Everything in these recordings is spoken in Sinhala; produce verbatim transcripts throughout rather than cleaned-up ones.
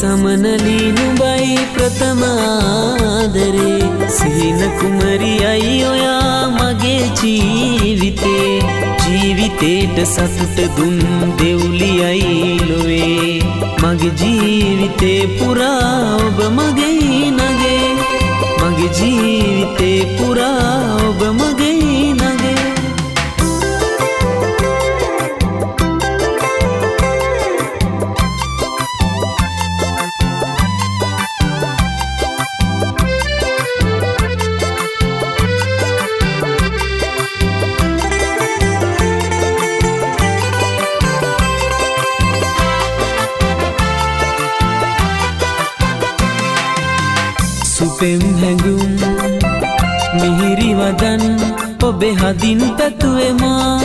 සමනලි නුඹයි ප්‍රථමාදරේ සිහින කුමරියයි ඔයා මගේ ජීවිතේ ජීවිතේට සතුට දුන් දෙව්ලියයි ලොවේ මගේ ජීවිතේ පුරා ඔබ මගේ නගේ මගේ ජීවිතේ පුරා ඔබ මගේ නගේ සුපෙම් හැඟුම් මිහිරි වදන් ඔබේ හදින් පැතුවේ මා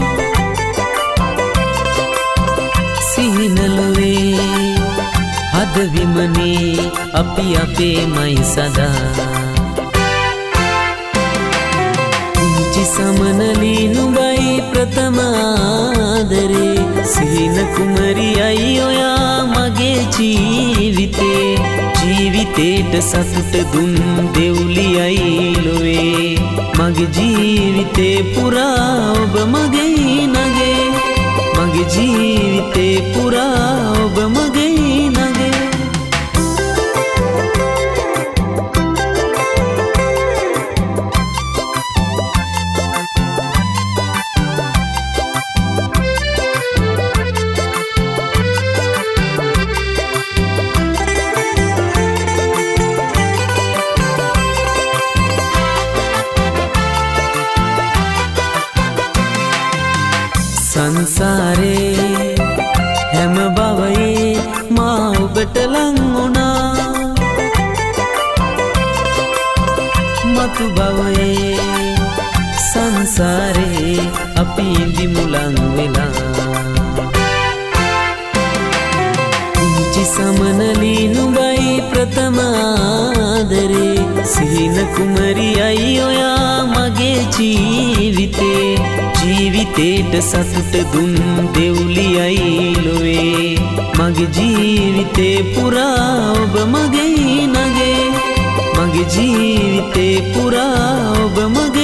සිහිනලොවේ හද විමනේ අපි අපේමයි සදා පුංචි සමනලි නුඹයි ප්‍රථමාදරේ සිහින කුමරියයි ඔයා මගේ ජීවිතේ ජීවිතේට සතුට දුන් දෙව්ලියයි ලොවේ මගේ ජීවිතේ පුරා ඔබ මගේ නගේ මගේ ජීවිතේ පුරා ඔබ මගේ නගේ සංසාරේ හැම බවයේ මා ඔබට ලං වුණා මතු බවයේ සංසාරේ අපි ඉඳිමු ලං වෙලා පුංචි සමනලි නුඹයි ප්‍රථමාදරේ සිහින කුමරියයි ඔයා මගේ ජීවිතේ ජීවිතේට සතුට දුන් දෙව්ලියයි ලොවේ මගේ ජීවිතේ පුරා ඔබ මගේ නගේ මගේ ජීවිතේ පුරා ඔබ මගේ